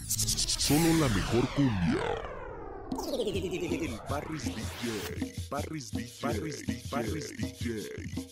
Solo la mejor cumbia. El Parris DJ. Parris DJ. Parris DJ. Parris DJ.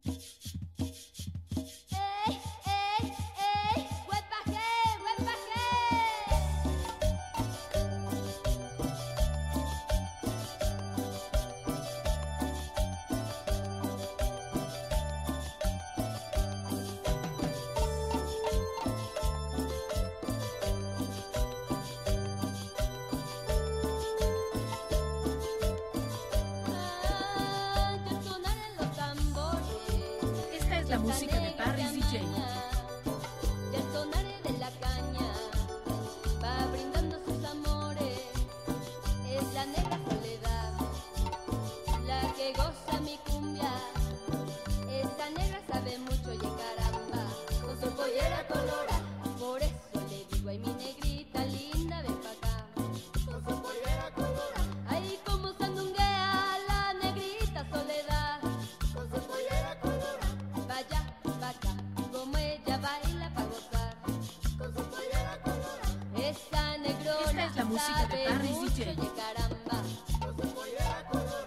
La música de Parris DJ. Y el sonare de la caña va brindando sus amores. Es la negra soledad la que goza mi cumbia. Esta negra sabe mucho y caramba, con su pollera colora. Por eso le digo, ay mi negrita linda, ven pa' acá. Con su pollera colora. Ay, como sandunguea la negrita soledad. Con su pollera colora. Vaya, vaca, como ella baila pa' gozar. Con su pollera colora. Esta negrona. Esta es la música de Parris DJ. Mucho y caramba. Con su pollera colora.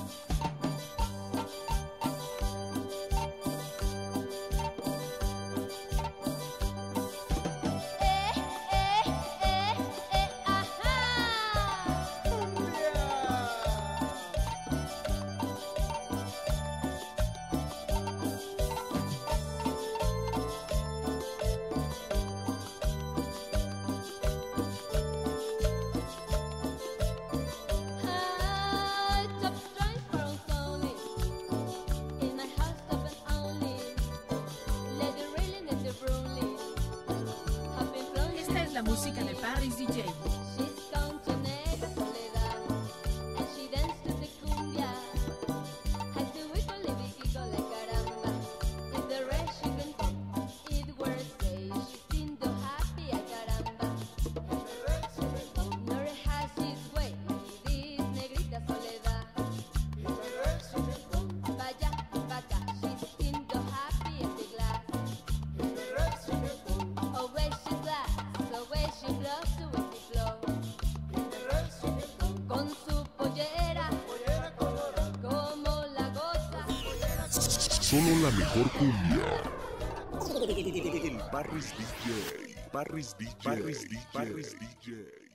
La música de Parris DJ. She's gone to negra soledad and she danced to the cumbia. Had to wiggle la caramba. In the rest she can come. It were say she seemed so happy a caramba. In the rest she can come. Nor has his way this negrita soledad. In the rest she can come. Vaya, vaca, she seemed so happy at the glass. In the rest she can come. Oh, where she's glass. Where she blows to when she flow. Con su pollera, pollera colora, como la goza. Solo la mejor cumbia. El Parris DJ. Parris DJ. Parris DJ. Parris DJ.